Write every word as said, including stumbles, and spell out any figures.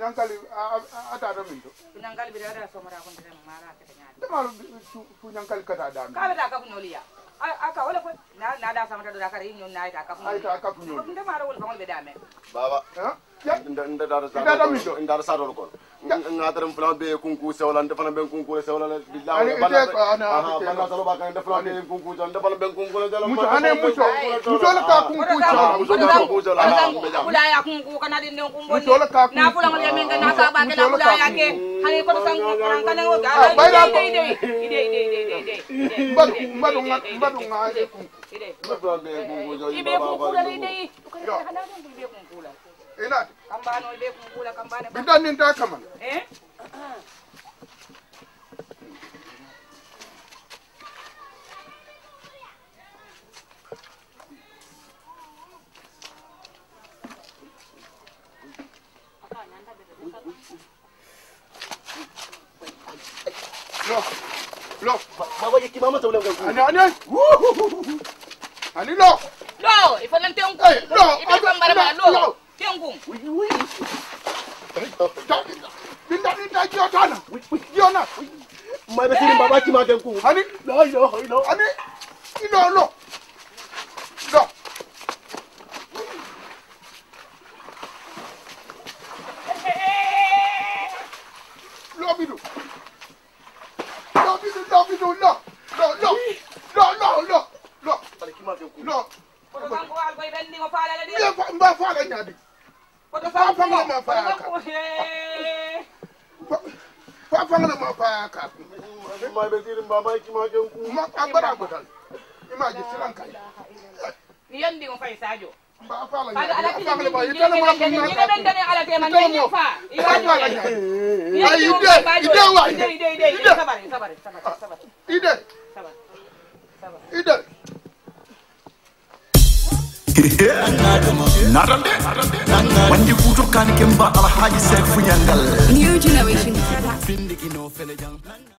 Funyangal ata da minto. Funyangal bi da so mara kon tene mara ta nyaade. Dama Funyangal kata da. Ka da ka funyoliya. Aka wala ko na na da sama da kare yin na ita ka funyoli. Ai ta ka funyoli. Ko ndema rawol fa be dame. Baba. Ha? Nda nda da sa. Nda da sa do ko. Ngataram plan be kunku sewla nda fana ben kunku sewla billahi bana. Aha bana salo ba kan nda plan be kunku nda fana ben kunku sewla. Muso ane muso. Muso la ka kunku sewla. Muso la kunku sewla. Kula ya kunku kana din kunku. Muso la ka kunku. Na fulang le men na sa ba kana kula ya ke. Hani ko sang kurang kana ngo ga. Ide ide ide ide ide ide. Mbadu mbadu mbadu ngaje kunku. Ide. Nda plan be kunku jo. Ibe kunku la ide. Ko kana din ibe kunku la. Ina. Kambano ibe kunku la kambane. Bidan nin ta kaman. Eh? Lo. Lo. Baba yeki mama tawla ngal. Ani ani. Ani lo. Lo, ifalan tengku. Lo. Ibe kambara lo. Tengku. Ui ui. Binda binda jotana. Jona. Mai be sirin baba ki ma tenku. Ani La ilaha illa. ani. Ino lo. Lo. Lo bidu. Lo bidu lo bidu lo. Lo lo. Lo lo lo. Lo. Bale ki ma tenku. Lo. Ko sang ko al koy ben ni mo faala la di. Ye fa mba fa la nyadi. Ko sang Fa fa ma fa ka. Fa fa ma fa ka. Mai be sirin baba ki ma tenku. Ma abara godal. Imaji silan kai. Ni yandi mo fay Sadio. Ba fa la Kaga ala nyadi. tini Fa la ba ni yitala ma ni ni ben dane ala te man ni fa. Fa fa la nyadi. Ay ide ide wa ide ide ide ide sabar sabar sabar sabar. Ide. Sabar. Sabar. Ide. Narande wandi kuto kan kemba alhaji Seck Funyangal New generation.